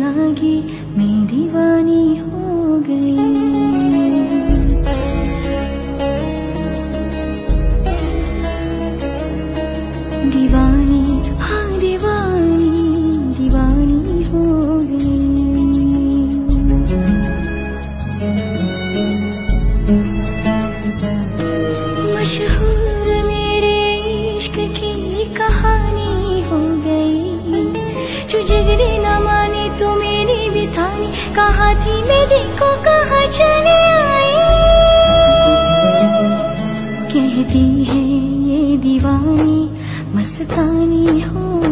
लागी मैं दीवानी हो गई। दीवानी, हाँ दीवानी, दीवानी हो गई। मशहूर मेरे इश्क की कहानी हो गई, जो जिगरी न माने तो मेरी बितानी, कहाँ थी मैं देखो कहाँ चले आई। कहती है ये दीवानी मस्तानी हो